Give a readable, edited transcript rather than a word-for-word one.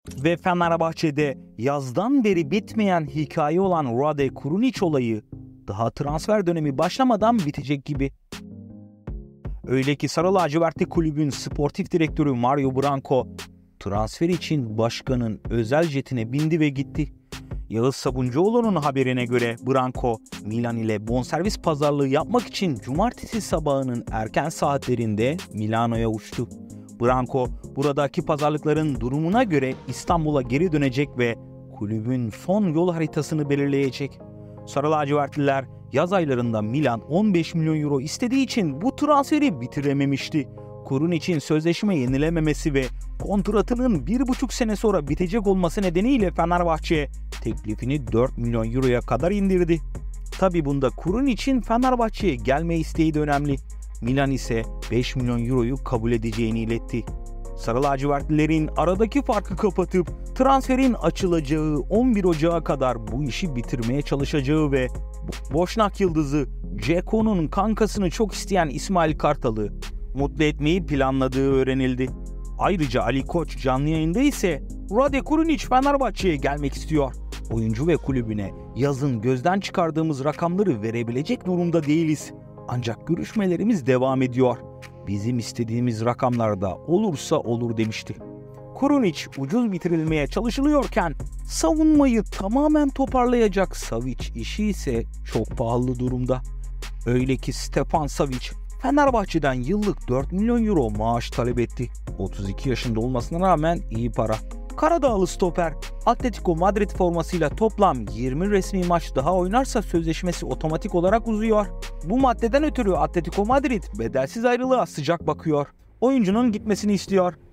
Ve Fenerbahçe'de yazdan beri bitmeyen hikaye olan Rade Krunic olayı daha transfer dönemi başlamadan bitecek gibi. Öyle ki Sarı Lacivertli kulübün sportif direktörü Mario Branco transfer için başkanın özel jetine bindi ve gitti. Yağız Sabuncuoğlu'nun haberine göre Branco, Milan ile bonservis pazarlığı yapmak için cumartesi sabahının erken saatlerinde Milano'ya uçtu. Branco, buradaki pazarlıkların durumuna göre İstanbul'a geri dönecek ve kulübün son yol haritasını belirleyecek. Sarı lacivertliler yaz aylarında Milan 15 milyon euro istediği için bu transferi bitirememişti. Krunic'in sözleşme yenilememesi ve kontratının 1,5 sene sonra bitecek olması nedeniyle Fenerbahçe teklifini 4 milyon euroya kadar indirdi. Tabi bunda Krunic'in Fenerbahçe'ye gelme isteği de önemli. Milan ise 5 milyon euroyu kabul edeceğini iletti. Sarı lacivertlilerin aradaki farkı kapatıp transferin açılacağı 11 Ocağı kadar bu işi bitirmeye çalışacağı ve Boşnak yıldızı Ceko'nun kankasını çok isteyen İsmail Kartal'ı mutlu etmeyi planladığı öğrenildi. Ayrıca Ali Koç canlı yayında ise Rade Krunic Fenerbahçe'ye gelmek istiyor. Oyuncu ve kulübüne yazın gözden çıkardığımız rakamları verebilecek durumda değiliz. Ancak görüşmelerimiz devam ediyor. Bizim istediğimiz rakamlarda olursa olur demişti. Krunic ucuz bitirilmeye çalışılıyorken savunmayı tamamen toparlayacak Savic işi ise çok pahalı durumda. Öyle ki Stefan Savic Fenerbahçe'den yıllık 4 milyon euro maaş talep etti. 32 yaşında olmasına rağmen iyi para. Karadağlı stoper Atletico Madrid formasıyla toplam 20 resmi maç daha oynarsa sözleşmesi otomatik olarak uzuyor. Bu maddeden ötürü Atletico Madrid bedelsiz ayrılığa sıcak bakıyor. Oyuncunun gitmesini istiyor.